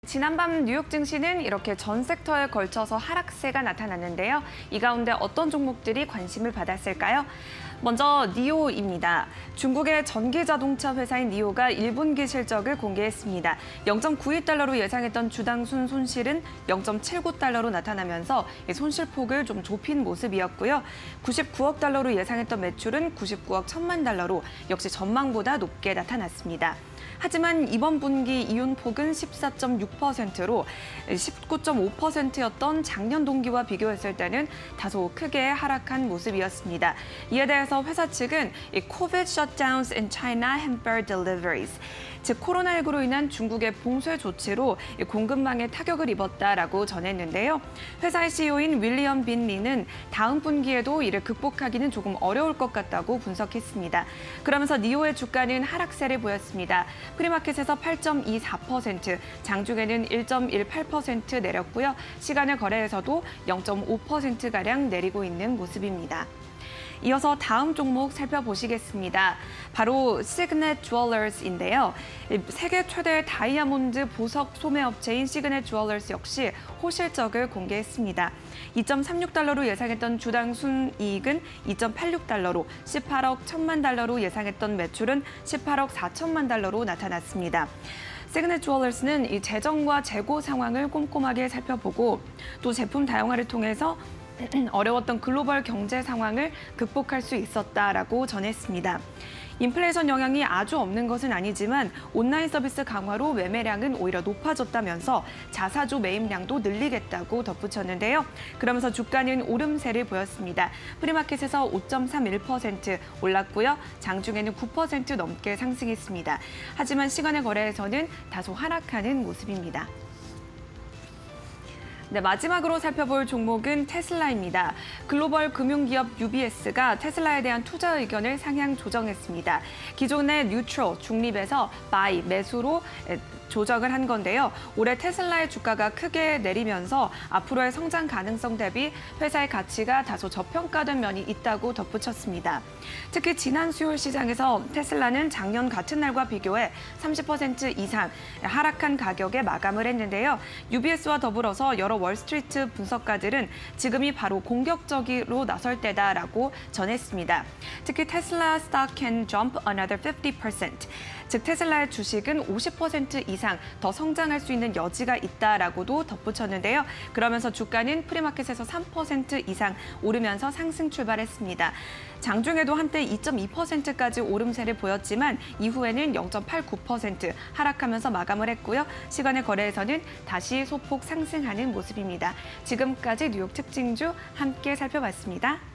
지난밤 뉴욕 증시는 이렇게 전 섹터에 걸쳐서 하락세가 나타났는데요. 이 가운데 어떤 종목들이 관심을 받았을까요? 먼저 니오입니다. 중국의 전기자동차 회사인 니오가 1분기 실적을 공개했습니다. 0.92달러로 예상했던 주당 순손실은 0.79달러로 나타나면서 손실폭을 좀 좁힌 모습이었고요. 99억 달러로 예상했던 매출은 99억 1천만 달러로 역시 전망보다 높게 나타났습니다. 하지만 이번 분기 이윤폭은 14.6%로 19.5%였던 작년 동기와 비교했을 때는 다소 크게 하락한 모습이었습니다. 이에 대해서 회사 측은 COVID shutdowns in China hamper deliveries, 즉 코로나19로 인한 중국의 봉쇄 조치로 공급망에 타격을 입었다라고 전했는데요. 회사의 CEO인 윌리엄 빈 리는 다음 분기에도 이를 극복하기는 조금 어려울 것 같다고 분석했습니다. 그러면서 니오의 주가는 하락세를 보였습니다. 프리마켓에서 8.24%, 장중에는 1.18% 내렸고요. 시간을 거래해서도 0.5%가량 내리고 있는 모습입니다. 이어서 다음 종목 살펴보시겠습니다. 바로 시그넷 주얼러스인데요. 세계 최대 다이아몬드 보석 소매업체인 시그넷 주얼러스 역시 호실적을 공개했습니다. 2.36달러로 예상했던 주당 순이익은 2.86달러로 18억 1천만 달러로 예상했던 매출은 18억 4천만 달러로 나타났습니다. 시그넷 주얼러스는 이 재정과 재고 상황을 꼼꼼하게 살펴보고 또 제품 다양화를 통해서 어려웠던 글로벌 경제 상황을 극복할 수 있었다라고 전했습니다. 인플레이션 영향이 아주 없는 것은 아니지만 온라인 서비스 강화로 매매량은 오히려 높아졌다면서 자사주 매입량도 늘리겠다고 덧붙였는데요. 그러면서 주가는 오름세를 보였습니다. 프리마켓에서 5.31% 올랐고요. 장중에는 9% 넘게 상승했습니다. 하지만 시간의 거래에서는 다소 하락하는 모습입니다. 네, 마지막으로 살펴볼 종목은 테슬라입니다. 글로벌 금융기업 UBS가 테슬라에 대한 투자 의견을 상향 조정했습니다. 기존의 뉴트럴, 중립에서 바이, 매수로 조정을 한 건데요. 올해 테슬라의 주가가 크게 내리면서 앞으로의 성장 가능성 대비 회사의 가치가 다소 저평가된 면이 있다고 덧붙였습니다. 특히 지난 수요일 시장에서 테슬라는 작년 같은 날과 비교해 30% 이상 하락한 가격에 마감을 했는데요. UBS와 더불어서 여러 월스트리트 분석가들은 지금이 바로 공격적으로 나설 때다라고 전했습니다. 특히 테슬라 stock can jump another 50%. 즉 테슬라의 주식은 50% 이상 더 성장할 수 있는 여지가 있다라고도 덧붙였는데요. 그러면서 주가는 프리마켓에서 3% 이상 오르면서 상승 출발했습니다. 장중에도 한때 2.2%까지 오름세를 보였지만 이후에는 0.89% 하락하면서 마감을 했고요. 시간의 거래에서는 다시 소폭 상승하는 모습입니다. 지금까지 뉴욕 특징주 함께 살펴봤습니다.